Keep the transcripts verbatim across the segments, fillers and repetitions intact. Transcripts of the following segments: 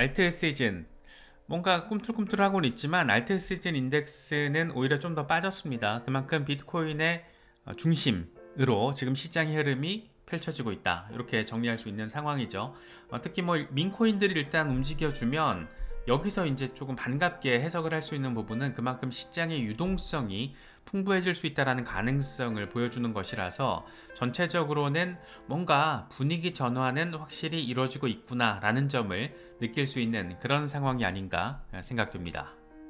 알트 시즌 뭔가 꿈틀꿈틀하고는 있지만 알트 시즌 인덱스는 오히려 좀 더 빠졌습니다. 그만큼 비트코인의 중심으로 지금 시장의 흐름이 펼쳐지고 있다, 이렇게 정리할 수 있는 상황이죠. 어, 특히 뭐 민코인들이 일단 움직여주면 여기서 이제 조금 반갑게 해석을 할 수 있는 부분은 그만큼 시장의 유동성이 풍부해질 수 있다는 가능성을 보여주는 것이라서 전체적으로는 뭔가 분위기 전환은 확실히 이루어지고 있구나 라는 점을 느낄 수 있는 그런 상황이 아닌가 생각됩니다.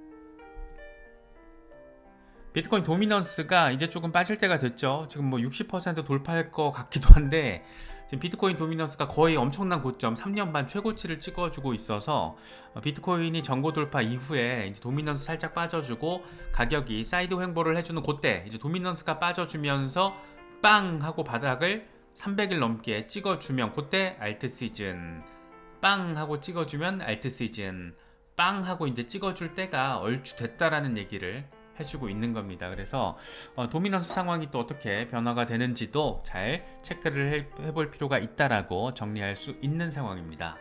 비트코인 도미넌스가 이제 조금 빠질 때가 됐죠. 지금 뭐 육십 퍼센트 돌파할 것 같기도 한데 지금 비트코인 도미넌스가 거의 엄청난 고점 삼 년 반 최고치를 찍어주고 있어서 비트코인이 전고 돌파 이후에 이제 도미넌스 살짝 빠져주고 가격이 사이드 횡보를 해주는 그때 이제 도미넌스가 빠져주면서 빵 하고 바닥을 삼백 일 넘게 찍어주면 그때 알트 시즌, 빵 하고 찍어주면 알트 시즌, 빵 하고 이제 찍어줄 때가 얼추 됐다라는 얘기를 해주고 있는 겁니다. 그래서 어, 도미넌스 상황이 또 어떻게 변화가 되는지도 잘 체크를 해, 해볼 필요가 있다라고 정리할 수 있는 상황입니다.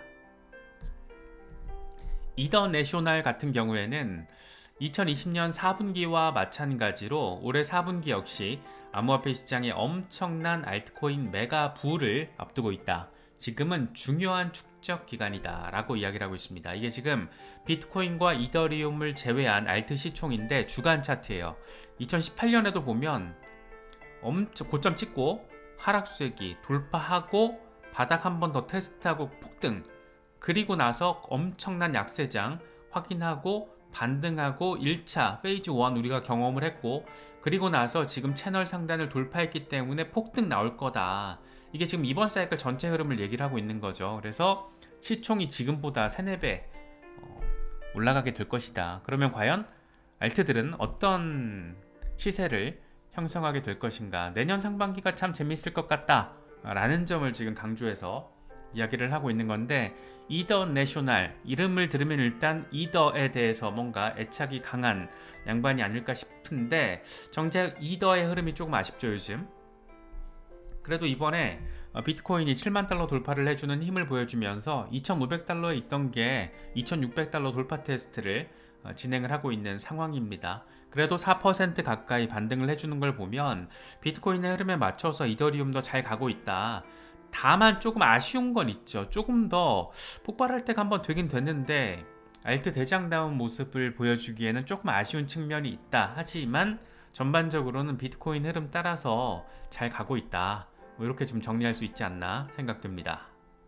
이더 내셔널 같은 경우에는 이천이십 년 사 분기와 마찬가지로 올해 사 분기 역시 암호화폐 시장에 엄청난 알트코인 메가 부를 앞두고 있다. 지금은 중요한 축적 기간이다 라고 이야기를 하고 있습니다. 이게 지금 비트코인과 이더리움을 제외한 알트 시총인데 주간 차트예요. 이천십팔 년에도 보면 엄청 고점 찍고 하락수세기 돌파하고 바닥 한 번 더 테스트하고 폭등, 그리고 나서 엄청난 약세장 확인하고 반등하고 일 차 페이즈 일 우리가 경험을 했고, 그리고 나서 지금 채널 상단을 돌파했기 때문에 폭등 나올 거다. 이게 지금 이번 사이클 전체 흐름을 얘기를 하고 있는 거죠. 그래서 시총이 지금보다 세네 배 올라가게 될 것이다. 그러면 과연 알트들은 어떤 시세를 형성하게 될 것인가, 내년 상반기가 참 재밌을 것 같다 라는 점을 지금 강조해서 이야기를 하고 있는 건데, 이더 내셔널 이름을 들으면 일단 이더에 대해서 뭔가 애착이 강한 양반이 아닐까 싶은데 정작 이더의 흐름이 조금 아쉽죠 요즘. 그래도 이번에 비트코인이 칠만 달러 돌파를 해주는 힘을 보여주면서 이천오백 달러에 있던 게 이천육백 달러 돌파 테스트를 진행을 하고 있는 상황입니다. 그래도 사 퍼센트 가까이 반등을 해주는 걸 보면 비트코인의 흐름에 맞춰서 이더리움도 잘 가고 있다. 다만 조금 아쉬운 건 있죠. 조금 더 폭발할 때가 한번 되긴 됐는데 알트 대장다운 모습을 보여주기에는 조금 아쉬운 측면이 있다. 하지만 전반적으로는 비트코인 흐름 따라서 잘 가고 있다, 뭐 이렇게 좀 정리할 수 있지 않나 생각됩니다.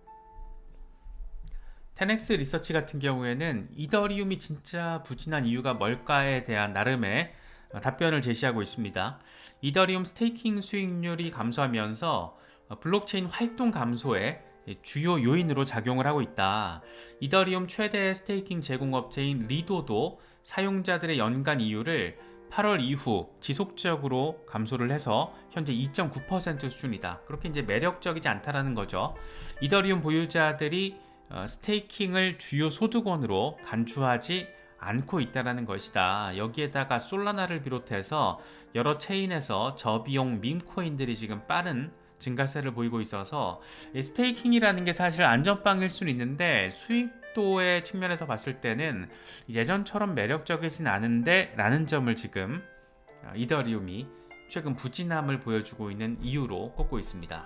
텐엑스 리서치 같은 경우에는 이더리움이 진짜 부진한 이유가 뭘까에 대한 나름의 답변을 제시하고 있습니다. 이더리움 스테이킹 수익률이 감소하면서 블록체인 활동 감소에 주요 요인으로 작용을 하고 있다. 이더리움 최대 스테이킹 제공업체인 리도도 사용자들의 연간 이율을 팔월 이후 지속적으로 감소를 해서 현재 이 점 구 퍼센트 수준이다. 그렇게 이제 매력적이지 않다라는 거죠. 이더리움 보유자들이 스테이킹을 주요 소득원으로 간주하지 않고 있다는 것이다. 여기에다가 솔라나를 비롯해서 여러 체인에서 저비용 밈코인들이 지금 빠른 증가세를 보이고 있어서 스테이킹이라는 게 사실 안전빵일 수는 있는데 수익도의 측면에서 봤을 때는 예전처럼 매력적이진 않은데 라는 점을 지금 이더리움이 최근 부진함을 보여주고 있는 이유로 꼽고 있습니다.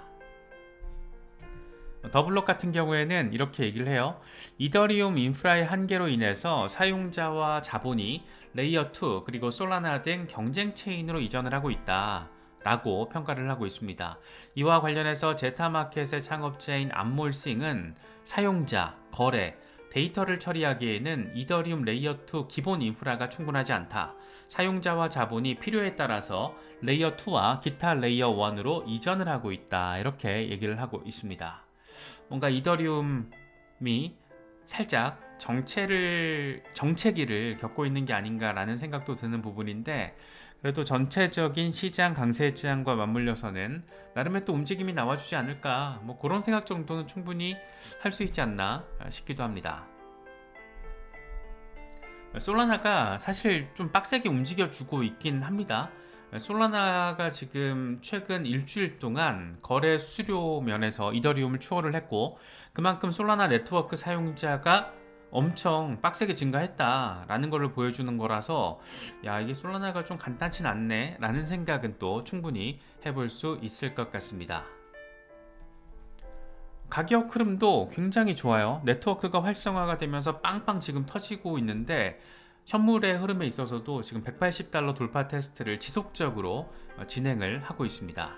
더블록 같은 경우에는 이렇게 얘기를 해요. 이더리움 인프라의 한계로 인해서 사용자와 자본이 레이어 투 그리고 솔라나 등 경쟁 체인으로 이전을 하고 있다 라고 평가를 하고 있습니다. 이와 관련해서 제타마켓의 창업자인 암몰싱은 사용자, 거래, 데이터를 처리하기에는 이더리움 레이어 투 기본 인프라가 충분하지 않다. 사용자와 자본이 필요에 따라서 레이어 투와 기타 레이어 원으로 이전을 하고 있다. 이렇게 얘기를 하고 있습니다. 뭔가 이더리움이 살짝 정체를, 정체기를 겪고 있는 게 아닌가라는 생각도 드는 부분인데, 그래도 전체적인 시장 강세장과 맞물려서는 나름의 또 움직임이 나와주지 않을까, 뭐 그런 생각 정도는 충분히 할 수 있지 않나 싶기도 합니다. 솔라나가 사실 좀 빡세게 움직여주고 있긴 합니다. 솔라나가 지금 최근 일주일 동안 거래 수수료 면에서 이더리움을 추월을 했고, 그만큼 솔라나 네트워크 사용자가 엄청 빡세게 증가했다라는 것을 보여주는 거라서 야, 이게 솔라나가 좀 간단치 않네 라는 생각은 또 충분히 해볼 수 있을 것 같습니다. 가격 흐름도 굉장히 좋아요. 네트워크가 활성화가 되면서 빵빵 지금 터지고 있는데 현물의 흐름에 있어서도 지금 백팔십 달러 돌파 테스트를 지속적으로 진행을 하고 있습니다.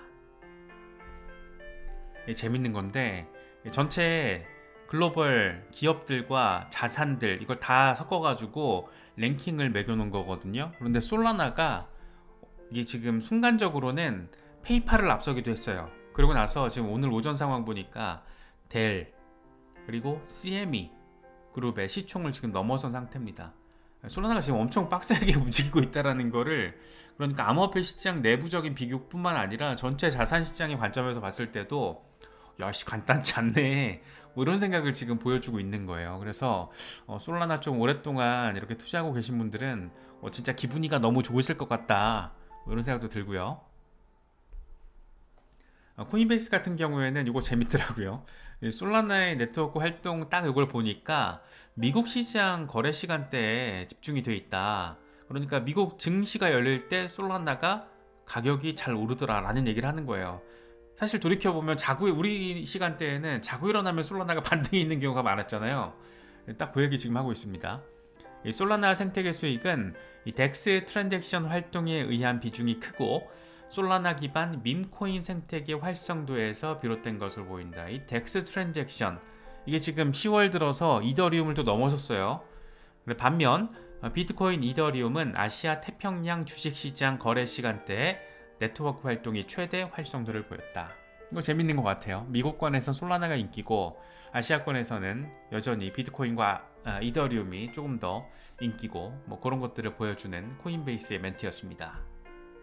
재밌는 건데 전체 글로벌 기업들과 자산들 이걸 다 섞어가지고 랭킹을 매겨놓은 거거든요. 그런데 솔라나가 이게 지금 순간적으로는 페이팔을 앞서기도 했어요. 그러고 나서 지금 오늘 오전 상황 보니까 델 그리고 씨엠이 그룹의 시총을 지금 넘어선 상태입니다. 솔라나가 지금 엄청 빡세게 움직이고 있다는 거를, 그러니까 암호화폐 시장 내부적인 비교뿐만 아니라 전체 자산 시장의 관점에서 봤을 때도 야씨 간단치 않네 뭐 이런 생각을 지금 보여주고 있는 거예요. 그래서 어, 솔라나 좀 오랫동안 이렇게 투자하고 계신 분들은 어, 진짜 기분이가 너무 좋으실 것 같다 뭐 이런 생각도 들고요. 어, 코인베이스 같은 경우에는 이거 재밌더라고요. 솔라나의 네트워크 활동 딱 이걸 보니까 미국 시장 거래 시간대에 집중이 되어 있다. 그러니까 미국 증시가 열릴 때 솔라나가 가격이 잘 오르더라 라는 얘기를 하는 거예요. 사실 돌이켜보면 자고 우리 시간대에는 자고 일어나면 솔라나가 반등이 있는 경우가 많았잖아요. 딱 그 얘기 지금 하고 있습니다. 이 솔라나 생태계 수익은 이 덱스 트랜잭션 활동에 의한 비중이 크고 솔라나 기반 밈코인 생태계 활성도에서 비롯된 것으로 보인다. 이 덱스 트랜잭션 이게 지금 시월 들어서 이더리움을 또 넘어섰어요. 반면 비트코인 이더리움은 아시아 태평양 주식시장 거래 시간대에 네트워크 활동이 최대 활성도를 보였다. 이거 재밌는 것 같아요. 미국권에선 솔라나가 인기고 아시아권에서는 여전히 비트코인과 이더리움이 조금 더 인기고 뭐 그런 것들을 보여주는 코인베이스의 멘트였습니다.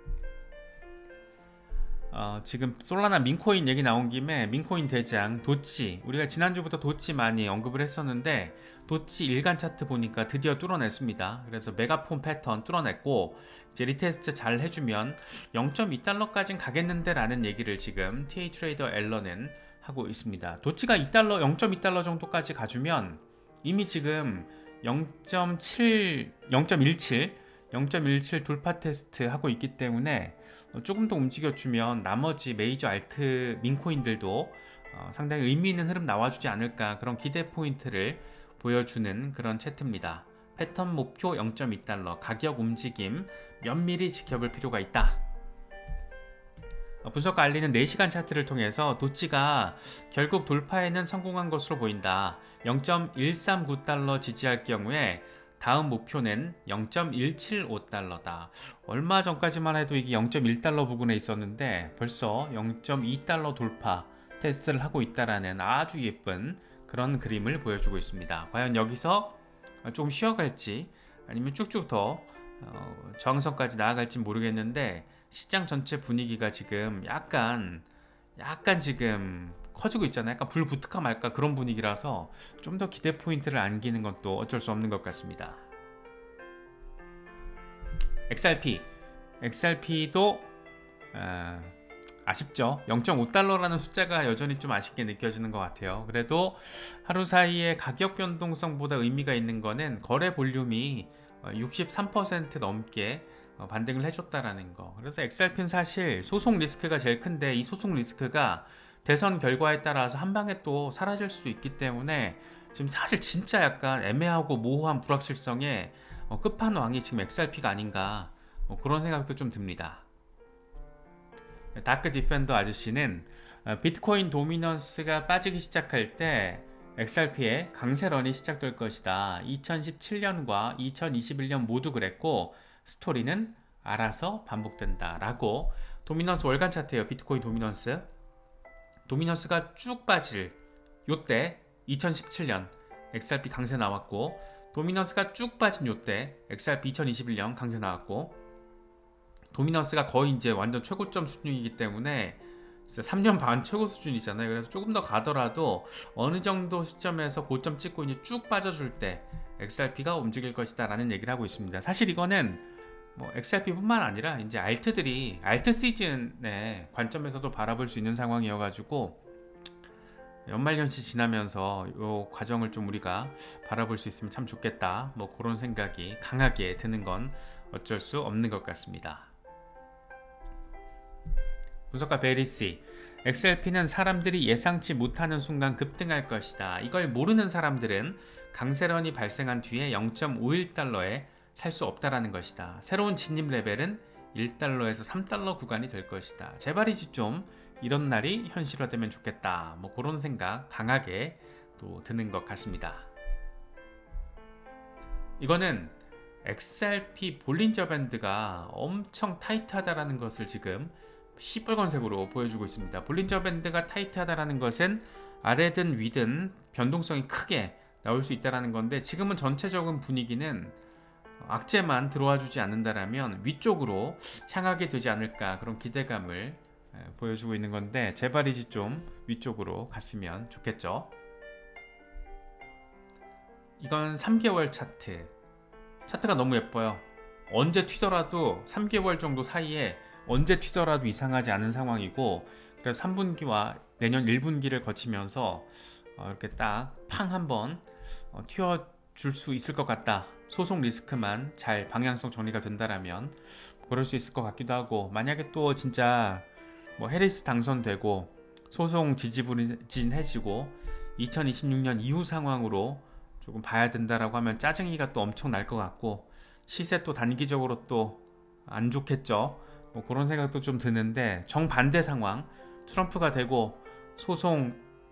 어, 지금 솔라나 민코인 얘기 나온 김에 민코인 대장 도치, 우리가 지난주부터 도치 많이 언급을 했었는데 도치 일간 차트 보니까 드디어 뚫어냈습니다. 그래서 메가폰 패턴 뚫어냈고 이제 리테스트 잘 해주면 영 점 이 달러까지는 가겠는데 라는 얘기를 지금 티에이 트레이더 앨런은 하고 있습니다. 도치가 이 달러, 영 점 이 달러 정도까지 가주면 이미 지금 영 점 칠, 영 점 일칠, 영 점 일칠 돌파 테스트 하고 있기 때문에 조금 더 움직여주면 나머지 메이저 알트 민코인들도 어, 상당히 의미 있는 흐름 나와주지 않을까, 그런 기대 포인트를 보여주는 그런 차트입니다. 패턴 목표 영 점 이 달러, 가격 움직임 면밀히 지켜볼 필요가 있다. 어, 분석가 알리는 네 시간 차트를 통해서 도치가 결국 돌파에는 성공한 것으로 보인다. 영 점 일삼구 달러 지지할 경우에 다음 목표는 영 점 일칠오 달러다. 얼마 전까지만 해도 이게 영 점 일 달러 부근에 있었는데 벌써 영 점 이 달러 돌파 테스트를 하고 있다라는 아주 예쁜 그런 그림을 보여주고 있습니다. 과연 여기서 조금 쉬어갈지 아니면 쭉쭉 더 어, 저항선까지 나아갈지 모르겠는데 시장 전체 분위기가 지금 약간 약간 지금 커지고 있잖아요. 약간 불 붙을까 말까 그런 분위기라서 좀 더 기대 포인트를 안기는 것도 어쩔 수 없는 것 같습니다. 엑스알피 엑스알피도 어, 아쉽죠. 영 점 오 달러라는 숫자가 여전히 좀 아쉽게 느껴지는 것 같아요. 그래도 하루 사이에 가격 변동성보다 의미가 있는 거는 거래 볼륨이 육십삼 퍼센트 넘게 반등을 해줬다라는 거. 그래서 엑스알피는 사실 소송 리스크가 제일 큰데 이 소송 리스크가 대선 결과에 따라서 한 방에 또 사라질 수 있기 때문에 지금 사실 진짜 약간 애매하고 모호한 불확실성의 끝판왕이 지금 엑스알피가 아닌가 그런 생각도 좀 듭니다. 다크 디펜더 아저씨는 비트코인 도미넌스가 빠지기 시작할 때 엑스알피의 강세런이 시작될 것이다. 이천십칠 년과 이천이십일 년 모두 그랬고 스토리는 알아서 반복된다 라고. 도미넌스 월간 차트예요. 비트코인 도미넌스 도미넌스가 쭉 빠질 요때 이천십칠 년 엑스알피 강세 나왔고, 도미넌스가 쭉 빠진 요때 엑스알피 이천이십일 년 강세 나왔고, 도미넌스가 거의 이제 완전 최고점 수준이기 때문에 진짜 삼 년 반 최고 수준이잖아요. 그래서 조금 더 가더라도 어느 정도 시점에서 고점 찍고 이제 쭉 빠져줄 때 엑스알피가 움직일 것이다 라는 얘기를 하고 있습니다. 사실 이거는 뭐 엑스알피뿐만 아니라 이제 알트들이 알트 시즌의 관점에서도 바라볼 수 있는 상황이어가지고 연말연시 지나면서 이 과정을 좀 우리가 바라볼 수 있으면 참 좋겠다. 뭐 그런 생각이 강하게 드는 건 어쩔 수 없는 것 같습니다. 분석가 베리씨, 엑스엘피는 사람들이 예상치 못하는 순간 급등할 것이다. 이걸 모르는 사람들은 강세런이 발생한 뒤에 영 점 오일 달러에 살 수 없다라는 것이다. 새로운 진입 레벨은 일 달러에서 삼 달러 구간이 될 것이다. 제발이지 좀 이런 날이 현실화되면 좋겠다. 뭐 그런 생각 강하게 또 드는 것 같습니다. 이거는 엑스알피 볼린저 밴드가 엄청 타이트하다라는 것을 지금 시뻘건색으로 보여주고 있습니다. 볼린저 밴드가 타이트하다라는 것은 아래든 위든 변동성이 크게 나올 수 있다는 건데, 지금은 전체적인 분위기는 악재만 들어와 주지 않는다라면 위쪽으로 향하게 되지 않을까, 그런 기대감을 보여주고 있는 건데, 제발이지 좀 위쪽으로 갔으면 좋겠죠. 이건 삼 개월 차트. 차트가 너무 예뻐요. 언제 튀더라도 삼 개월 정도 사이에 언제 튀더라도 이상하지 않은 상황이고, 그래서 삼 분기와 내년 일 분기를 거치면서 이렇게 딱 팡 한번 튀어줄 수 있을 것 같다. 소송 리스크만 잘 방향성 정리가 된다라면 그럴 수 있을 것 같기도 하고, 만약에 또 진짜 뭐 해리스 당선되고 소송 지지부진해지고 이천이십육 년 이후 상황으로 조금 봐야 된다라고 하면 짜증이가 또 엄청 날 것 같고, 시세 또 단기적으로 또 안 좋겠죠. 뭐 그런 생각도 좀 드는데, 정반대 상황, 트럼프가 되고 소송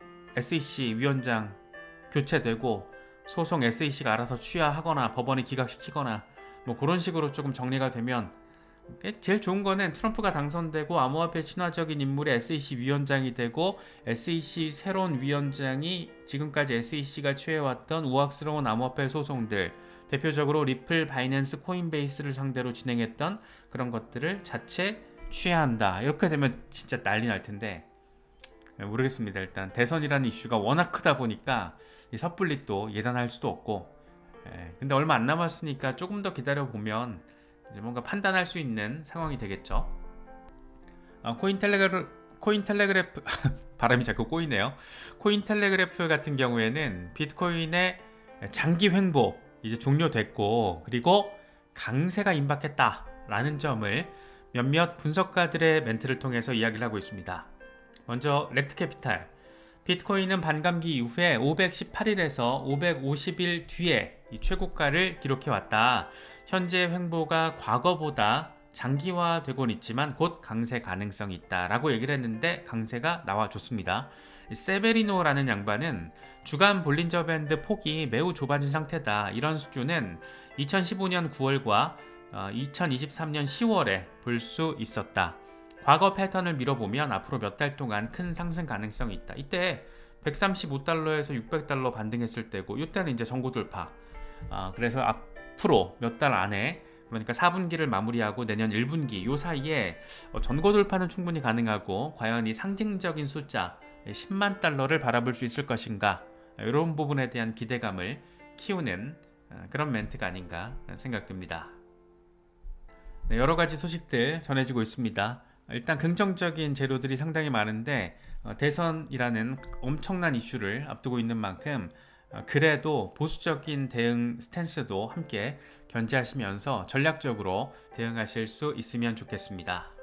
에스이씨 위원장 교체되고 소송 에스이씨가 알아서 취하하거나 법원이 기각시키거나 뭐 그런 식으로 조금 정리가 되면, 제일 좋은 거는 트럼프가 당선되고 암호화폐 친화적인 인물의 에스이씨 위원장이 되고, 에스이씨 새로운 위원장이 지금까지 에스이씨가 취해왔던 우악스러운 암호화폐 소송들, 대표적으로 리플, 바이낸스, 코인베이스를 상대로 진행했던 그런 것들을 자체 취하한다. 이렇게 되면 진짜 난리 날 텐데 모르겠습니다. 일단 대선이라는 이슈가 워낙 크다 보니까 섣불리 또 예단할 수도 없고, 예, 근데 얼마 안 남았으니까 조금 더 기다려보면 이제 뭔가 판단할 수 있는 상황이 되겠죠. 어, 코인텔레그래, 코인텔레그래프 발음이 자꾸 꼬이네요. 코인텔레그래프 같은 경우에는 비트코인의 장기 횡보 이제 종료됐고, 그리고 강세가 임박했다라는 점을 몇몇 분석가들의 멘트를 통해서 이야기를 하고 있습니다. 먼저 렉트캐피탈, 비트코인은 반감기 이후에 오백십팔 일에서 오백오십 일 뒤에 이 최고가를 기록해왔다. 현재 횡보가 과거보다 장기화되곤 있지만 곧 강세 가능성이 있다 라고 얘기를 했는데, 강세가 나와줬습니다. 세베리노라는 양반은 주간 볼린저 밴드 폭이 매우 좁아진 상태다. 이런 수준은 이천십오 년 구월과 이천이십삼 년 시월에 볼 수 있었다. 과거 패턴을 밀어보면 앞으로 몇 달 동안 큰 상승 가능성이 있다. 이때 백삼십오 달러에서 육백 달러 반등했을 때고, 이때는 이제 전고 돌파. 아, 그래서 앞으로 몇 달 안에, 그러니까 사 분기를 마무리하고 내년 일 분기 이 사이에 전고 돌파는 충분히 가능하고, 과연 이 상징적인 숫자 십만 달러를 바라볼 수 있을 것인가, 이런 부분에 대한 기대감을 키우는 그런 멘트가 아닌가 생각됩니다. 네, 여러 가지 소식들 전해지고 있습니다. 일단 긍정적인 재료들이 상당히 많은데, 대선이라는 엄청난 이슈를 앞두고 있는 만큼 그래도 보수적인 대응 스탠스도 함께 견지하시면서 전략적으로 대응하실 수 있으면 좋겠습니다.